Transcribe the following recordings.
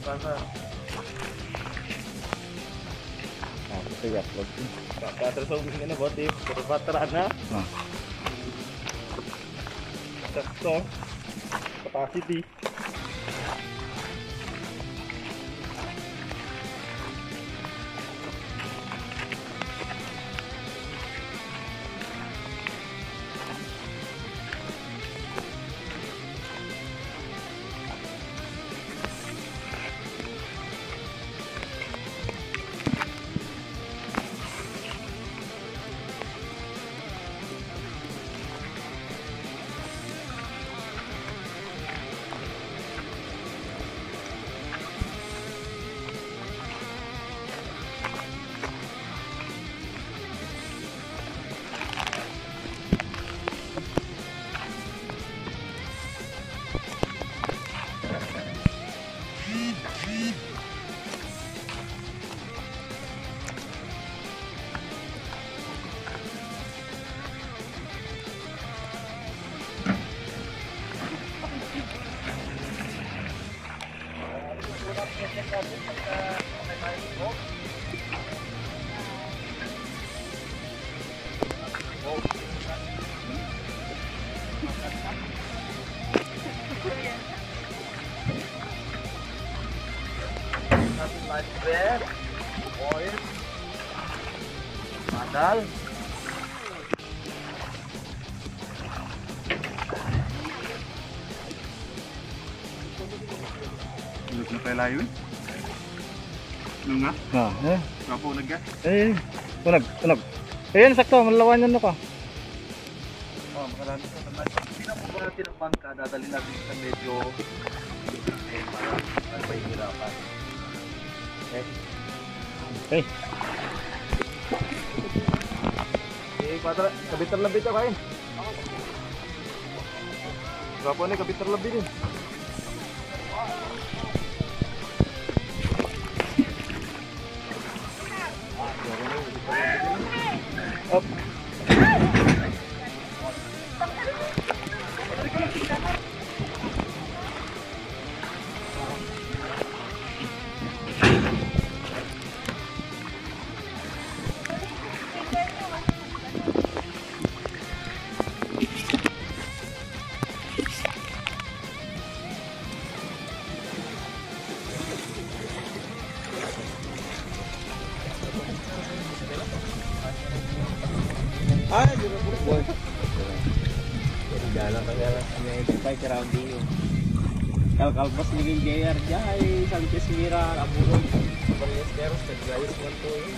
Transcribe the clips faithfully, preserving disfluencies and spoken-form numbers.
Pasa. Ah, ito yung upload. Terus ako gusto na bot eh. Pero bateraan na. Ah. Sakto. Capacity. Light bread, oil, madal. Tulog na kaya layo eh. Ano nga? Ah, eh. Kapo naggas? Eh, tunog, tunog. Ayan, sakto, malawan yan ka. Oh, makarami sa naman. Hindi na po ba natin ang bangka, dadali natin sa medyo eh, para para mahihirapan. Okay. Okay. Eh, patra, kabitar labit ako kain. Gapo ni kabitar labit din. Up. Ah, di ba po? Boy. Jalan ka jalan sa may pipay surrounding yun. Kalkalbas nilin J R jay, Sanchez Mira, Aburong. Parehas keros, naglayos man to yun.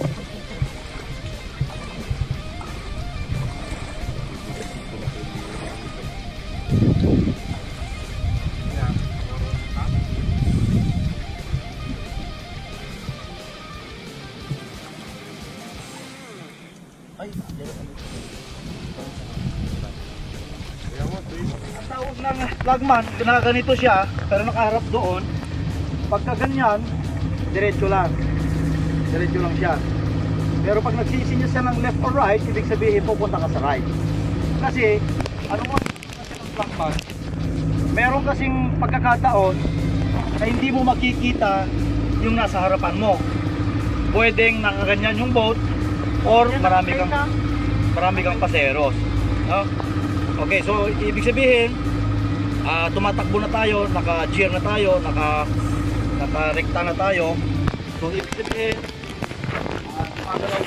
Ay, ang tawag ng flagman, ginaganito siya, pero nakaharap doon. Pagka ganyan, diretso lang. Diretso lang siya. Pero pag nagsisinya siya ng left or right, ibig sabihin pupunta ka sa right. Kasi, ano mo kasi ng flagman, meron kasing pagkakataon na hindi mo makikita yung nasa harapan mo. Pwedeng nakaganyan yung boat, or marami kang marami kang paseros, no? Okay, so ibig sabihin uh, tumatakbo na tayo, naka-gear na tayo, naka naka-rekta na tayo. So ibig sabihin uh, tumagalaw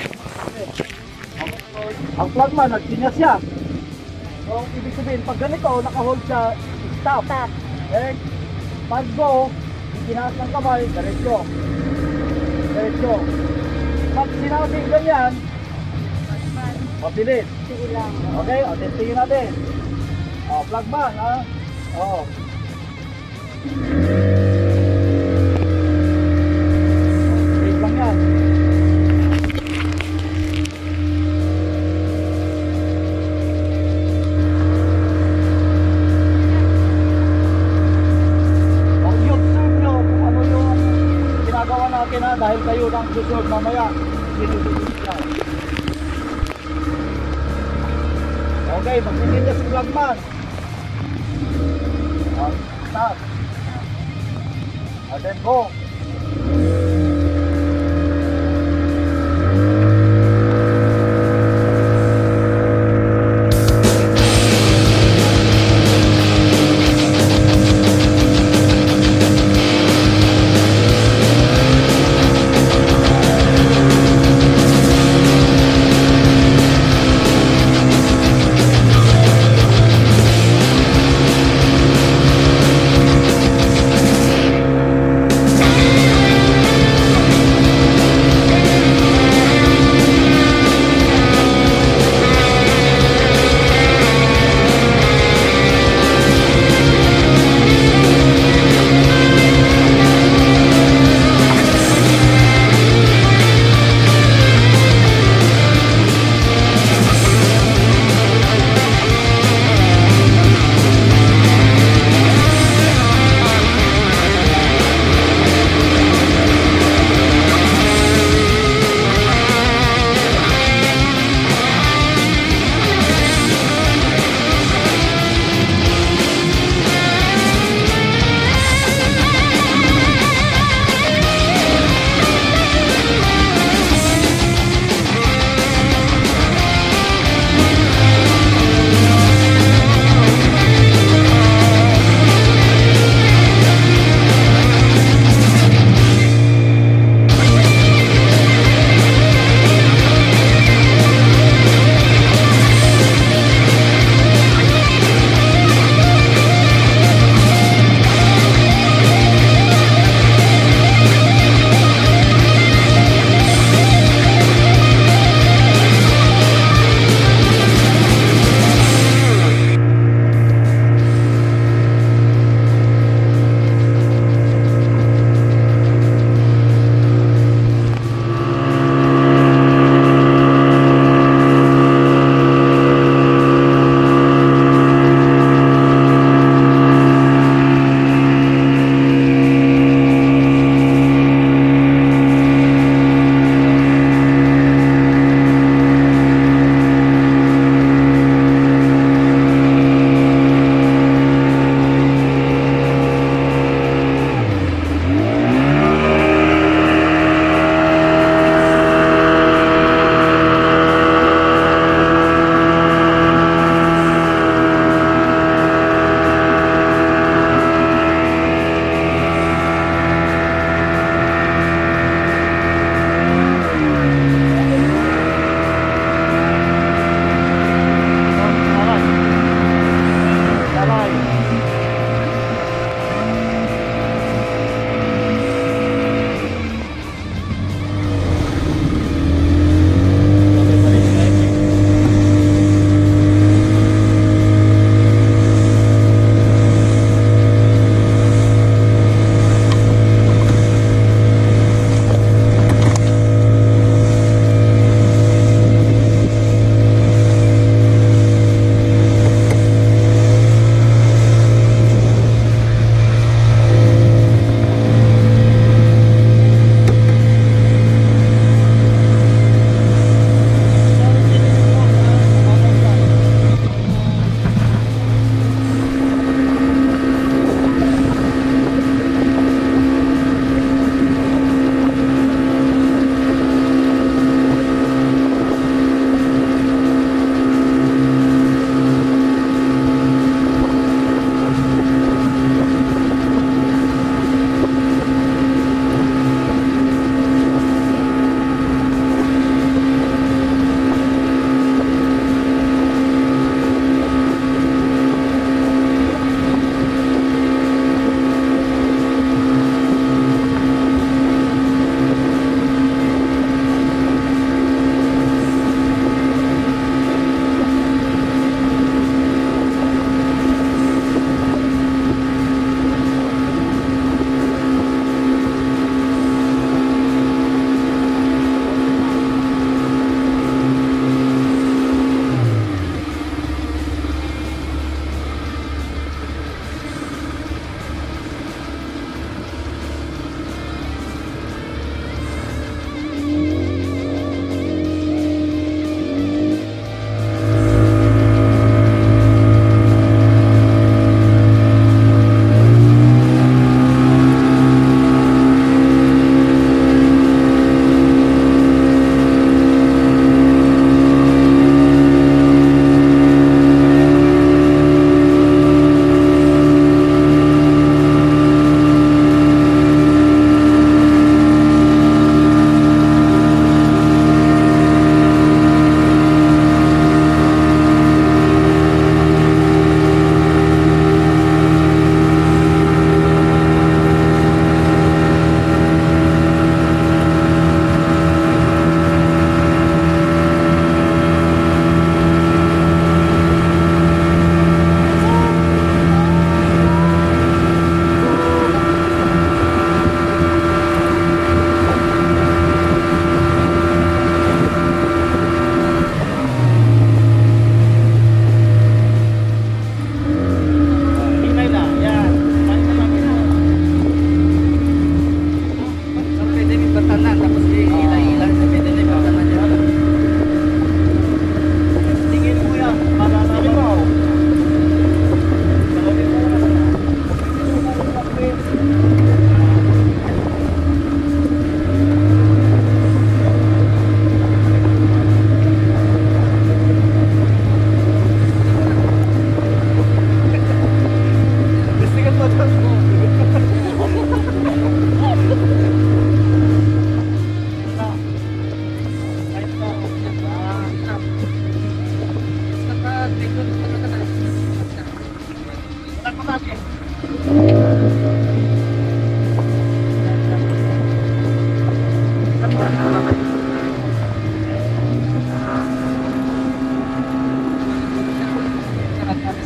ang flagman, nagsinya siya. So ibig sabihin pag ganito, naka-hold siya, stop. Eh, pag go, ginaas ng kamay, diretso. Diretso. Pag sinabing ganyan, mabilis. Sige lang. Okay, o, testingin natin. O, flagman, ha? O. Straight lang yan. O, i-observe nyo kung ano yung ginagawa natin, ha? Dahil kayo nang susunod mamaya. Sinusunod yan. Okay, magsisinda si flagman. Oh, stop. And then go.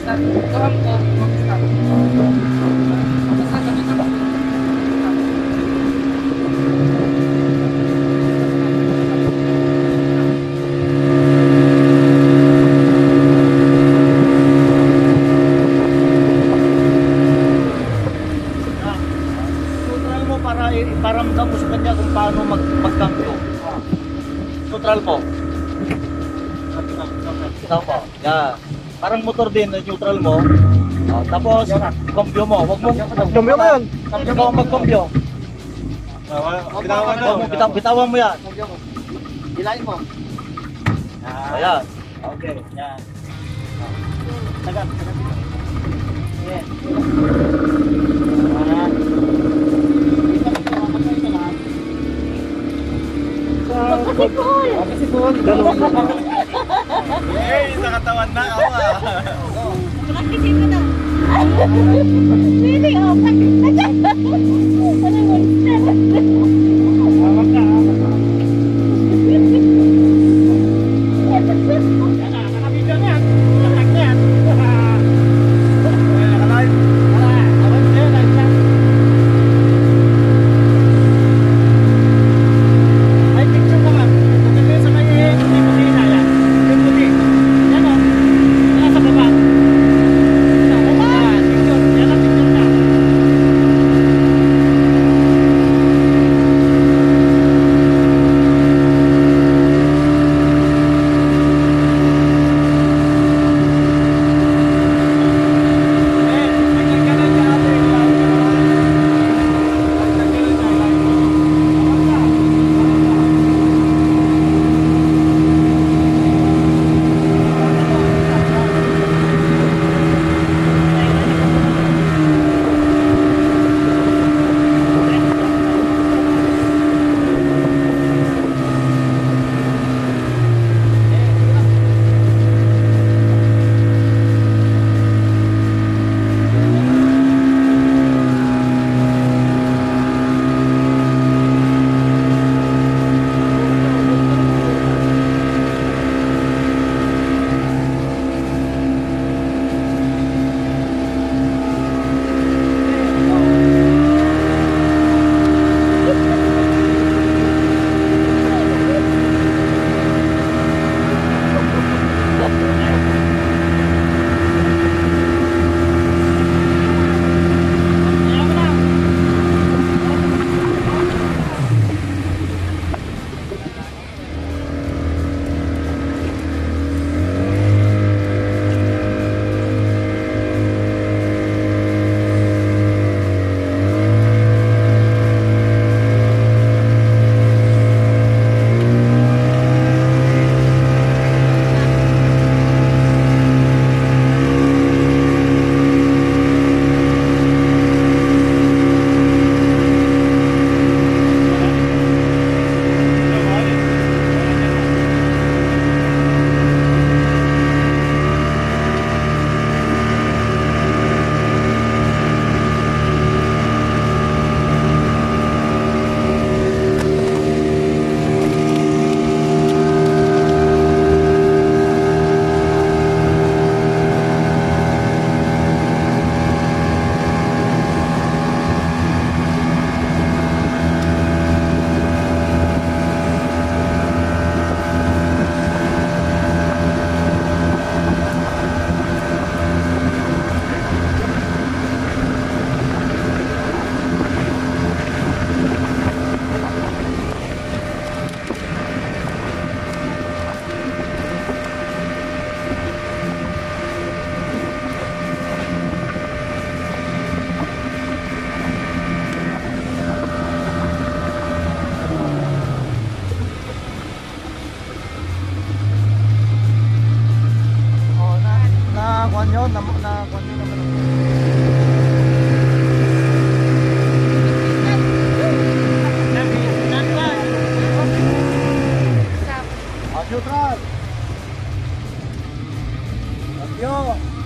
Start. Tuham ko, mag-start. Basta gamitan ko. Neutral mo para iparamdam mo sa kanya kung paano mag magkambyo. Neutral mo. Ito po. Yeah. Parang motor din, neutral mo. Oh, tapos, kambyo mo. Wag mo kambyo mo 'yun. Kambyo mo magkambyo. Bitawan Wag mo bitaw bitawan mo 'yan. Hilahin mo. Ayan. Okay. Yan. Tagat, tagat. Yes. Ah. Kasi po, dalawang Eh, sa katawan na ako ah. Makasisip ko na. Really, oh. Ano mo? Awak ka. Nakabidyo na yan. Nakak na yan. Nakalive. Wala. Awan siya. Live lang. Ay, picture naman. Pagkakaya sa may puti na yan. Yung puti. Yan o. Yan sa baba. Yan. Picture. Yan ang picture na. yun, na, na, kung yun naman. Neutral. Yo.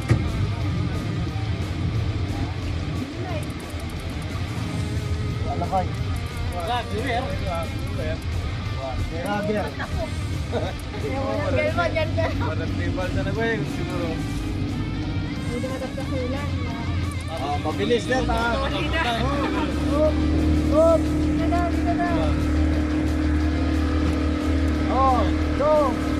Wala kay. Wala, giwer. Grabe. Ganun, ganun. Walang tribal na nagway, siguro. Hindi matagkasulan. Oh, mabilis na ta. Hop! Hop! Dito daw, dito daw. Oh! Go!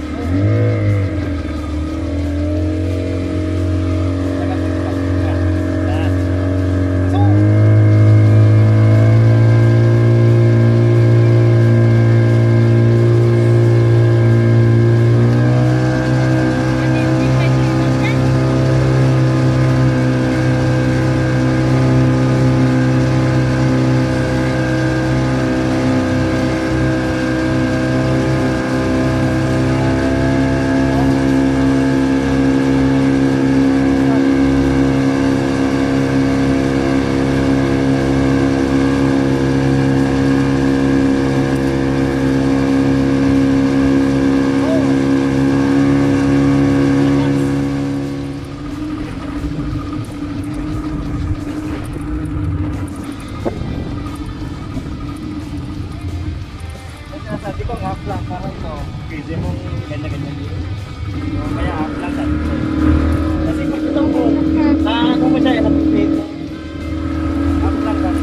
Sabi ko nga, flat para ito. Pwede mong ganda-ganda dito. Kaya flat sa ito. Kasi pag ito mo, na ano mo siya, napipit. Flat lang ka.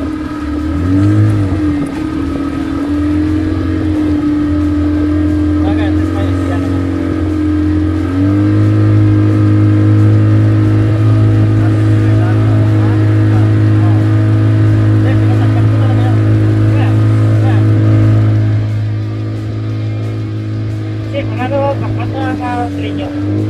Bagay, tas may siya naman. Ano, kapat na sa linyo.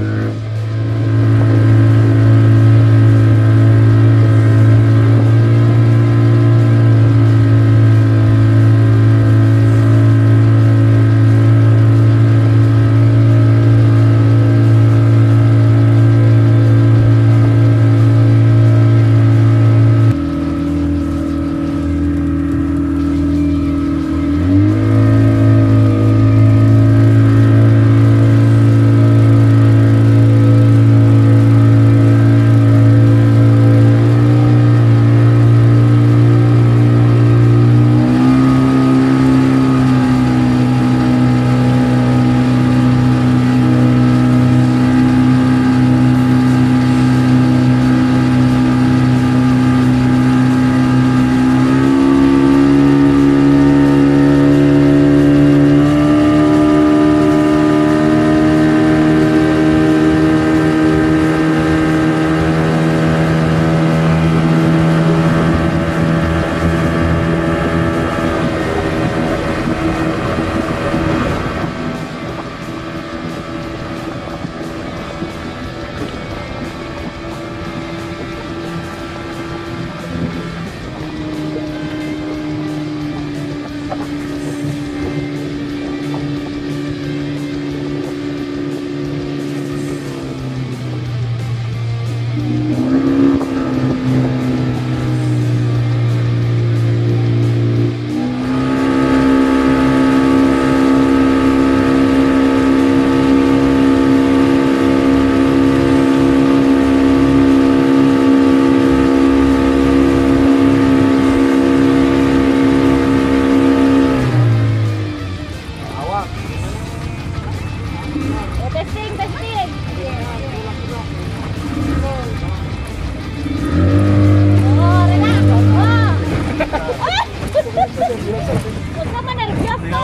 Huwag naman nervyoso.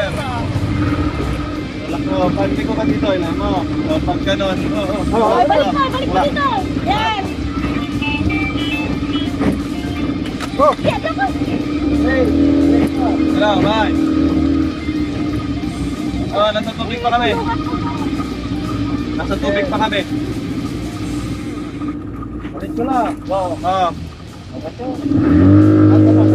Wala ko, pag hindi ko ka dito, ilan mo. O, pag ganon. Ay, balik mo, balik mo dito. Yan. Go! Yan, ako. Hey! Hello, bye. Oh, nasa tubig pa kami. Nasa tubig pa kami. Ulit ko lang. Go! Oh. Ano na?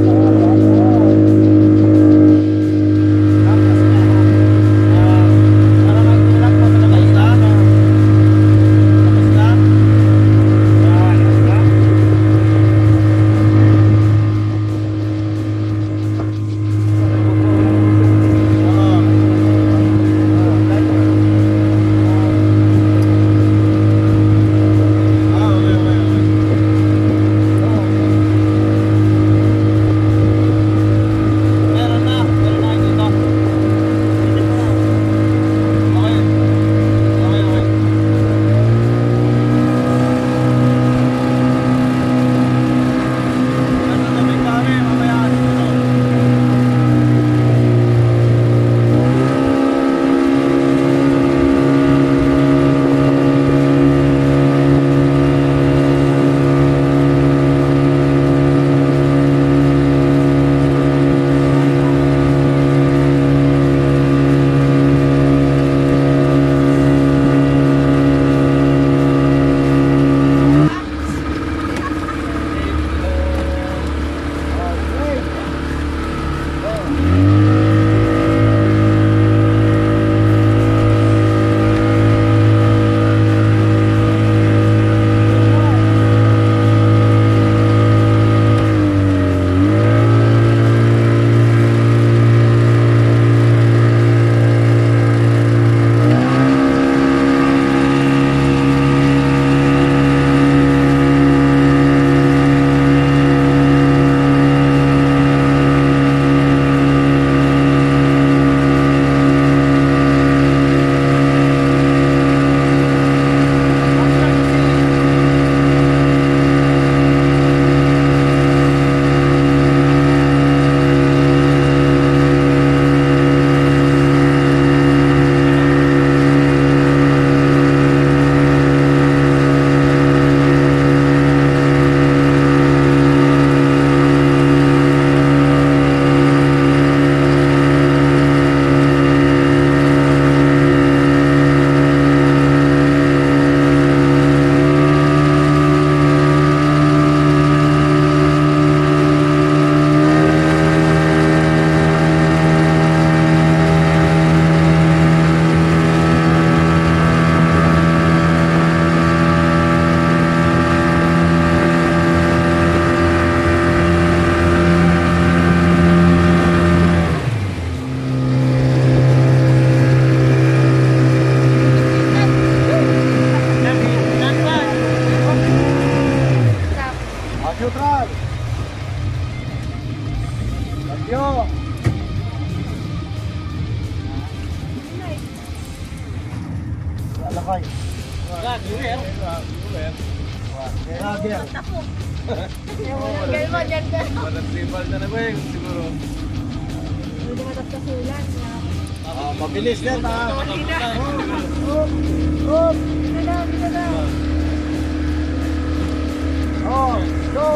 Alakay. Lager. Lager. Tapo. Galman yan ka. Walang tribal na na ba yun siguro? Hindi matas kasulan. Ah, mabilis na ta. Hop. Hop. Dito na, dito na. Oh, go.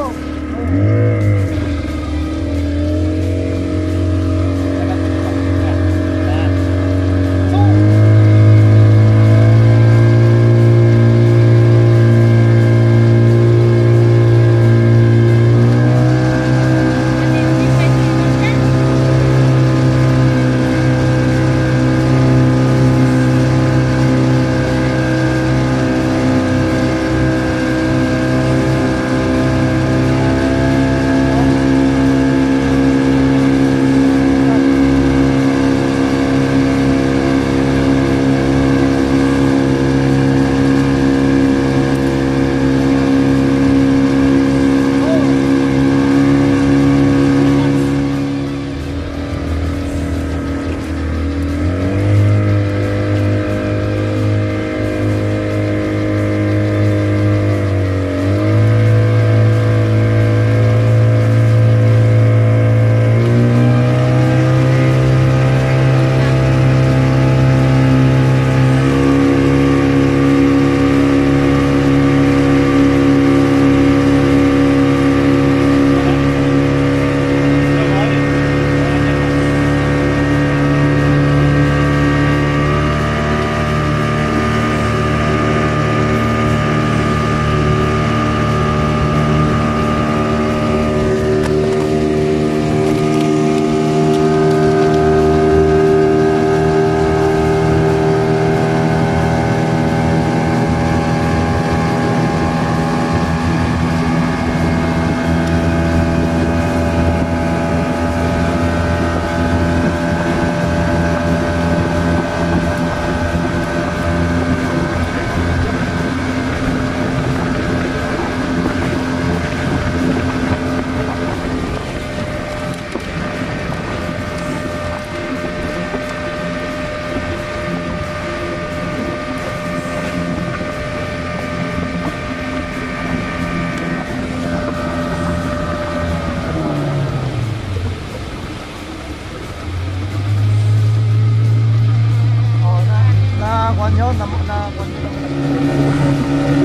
Oh, na na kwan yun, na na kwan yun.